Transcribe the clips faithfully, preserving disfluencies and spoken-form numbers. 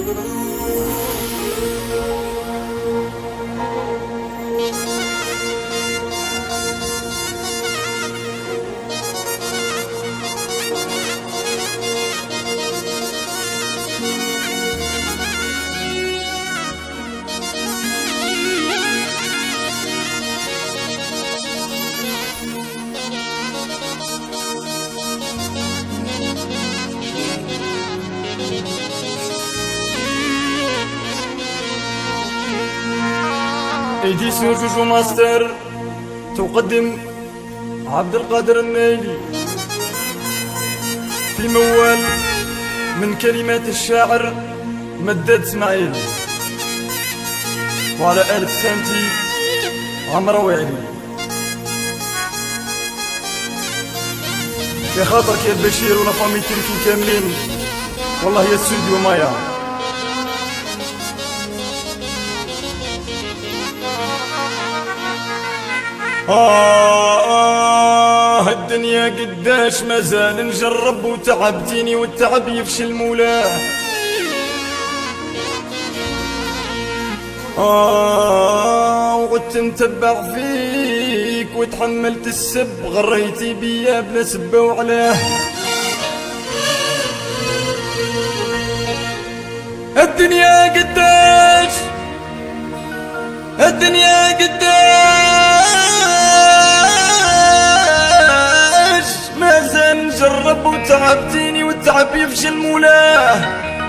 إديسيون جوجو ماستر تقدم عبد القادر النايلي في موال من كلمات الشاعر مداد اسماعيل، وعلى آلة سانتي عمرو وعلي. يا خاطرك يا البشير ولا فامي تركي كاملين، والله يا السودي ومايا. آه آه الدنيا قداش مازال نجرب وتعبتيني والتعب يفشل مولاه. آه وقدت نتبع فيك وتحملت السب، غريتي بيا بلا سبة وعلاه. الدنيا قداش الدنيا قداش مازال نجرب وتعبتيني والتعب يفشل مولاه.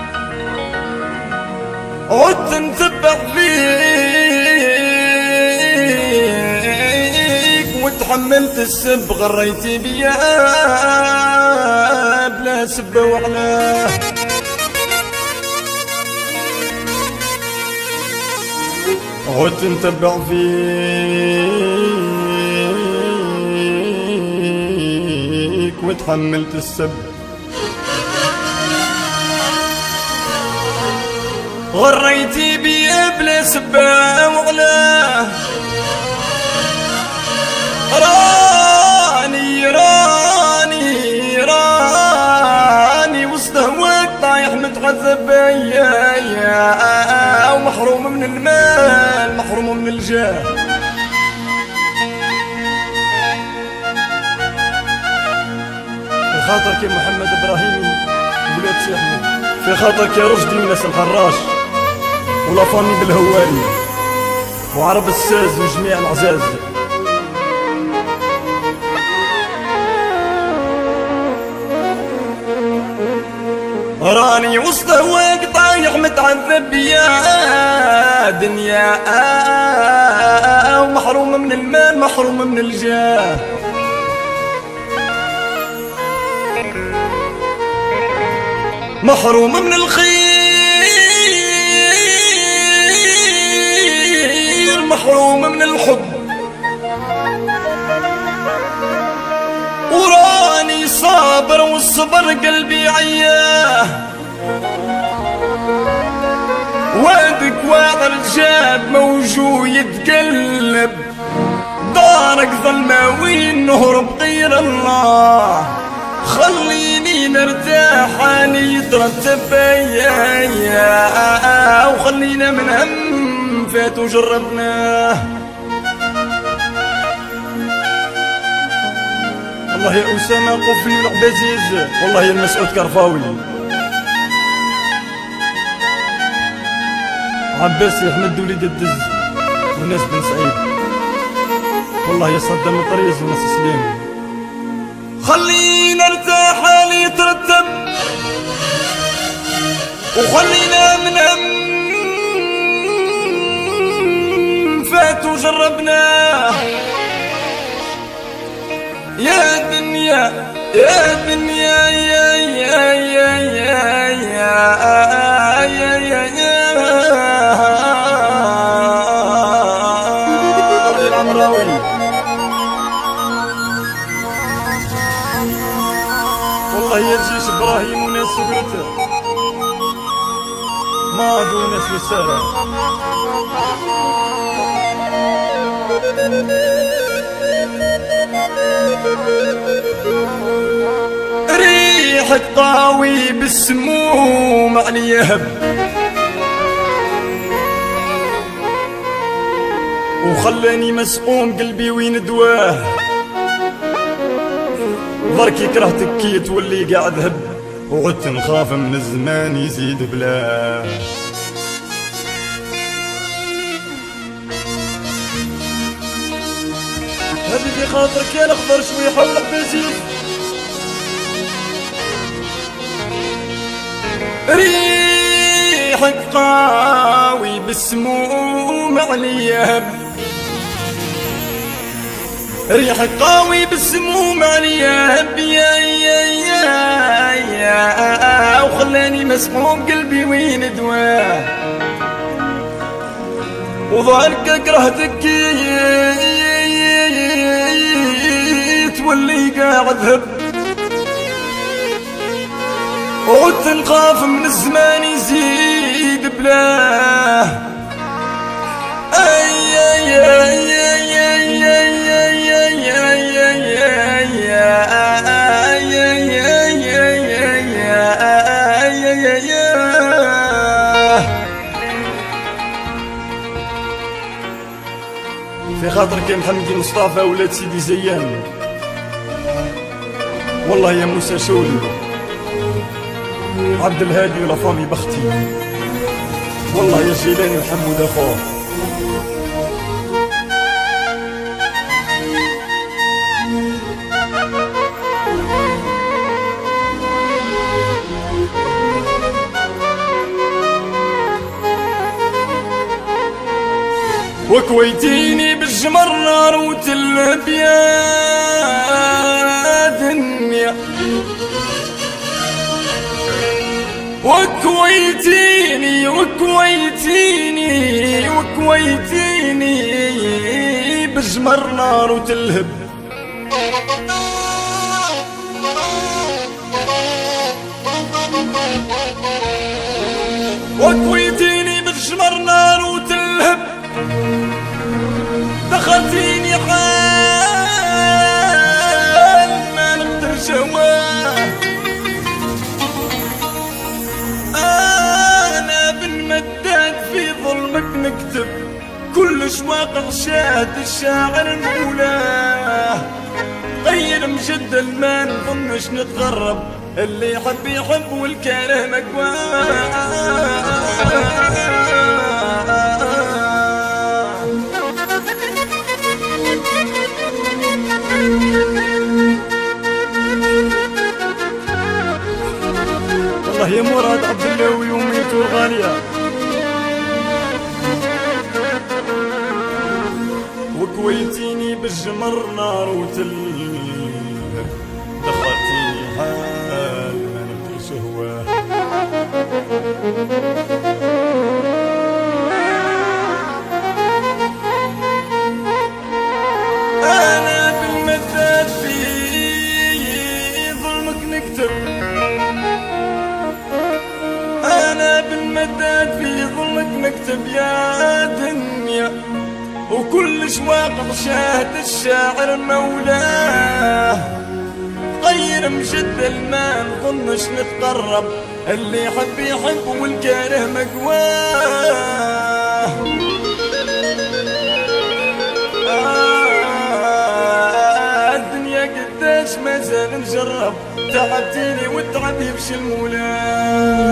عدت نتبع فيك وتحملت السب، غريتي بيا بلا سبة وعلاه. عدت نتبع فيك وتحملت السب، غريتي بيا بلا سبة وعلاه. راني راني راني وسط هواك طايح متعذب يا يا ومحروم من المال محروم من الجاه. في خاطرك يا محمد ابراهيمي ولاد سي احمد، في خاطرك يا رشدي وناس الحراش ولا فامي بالهواري وعرب الساز وجميع العزاز. راني وسط هواك طايح متعذب يا دنيا، ومحروم من المال محروم من الجاه. محروم من الخير محروم من الحب، وراني صابر والصبر قلبي عياه. وادك واعر جاب موجو يتقلب، دارك ظلمة وين نهرب غير الله. خليني نرتاح اني يترتب بيا، وخلينا من هم فات وجربناه. والله يا أسامة قفلي العبازيز، والله يا المسعود كرفاوي، عباسي أحمد وليد الدز وناس بن سعيد، والله يا صدام الطريز وناس سليم. خلينا نرتاح اللي يترتب، وخلينا من هم فات وجربناه. يا دنيا يا دنيا يا يا يا يا يا يا يا العمراوي. والله يا جيش ابراهيم وناس سكرته ماضي وناس لسارة. ريحك طاوي بالسموم على يهب، وخلاني مسقوم قلبي وين دواه. بركي كرهتك كي تولي قاعد هب، وعدت نخاف من الزمان يزيد بلاه. حبيبي خاطرك يا الاخضر شوي حولك بزيد، ريحك قاوي بالسموم عليا هب، ريحك قاوي بالسموم عليا هب يا يا يا يا، وخلاني مسموم قلبي وين دواه. وظهرك كرهتك تولي قاعد هب، وعدت نخاف من الزمان يزيد بلاه. اي اي اي اي اي في خاطرك يا محمد مصطفى ولاد سيدي زيان، والله يا موسى شولي عبد الهادي ولا فامي بختي، والله يا جيلاني وحمود اخوه. وكويتيني بالجمر نار وتلب يا دنيا، وكويتيني وكويتيني وكويتيني بالجمر نار وتلهب، وكويتيني بالجمر نار وتلهب، دخلتيني حال ما نقدر جواه. انا بالمداد في ظلمك نكتب كلش واقع شاد الشاعر مولاه. غير مجدل ما نظنش نتغرب، اللي يحب يحب والكاره مقواه. والله يا مراد عبد الله ويوميته الغالية، وكويتيني بالجمر نار وتل، دخلتيني حال ما نقدر شهواه. انا بالمداد في ظلمك نكتب، انا بالمداد في ظلمك نكتب يا دنيا، وكلش واقع شاهد الشاعر مولاه. غير مجدل ما نظنش نتقرب، اللي يحب يحب والكاره مقواه. آه الدنيا قداش ما زال نجرب، تعبتيني والتعب يمشي المولاه.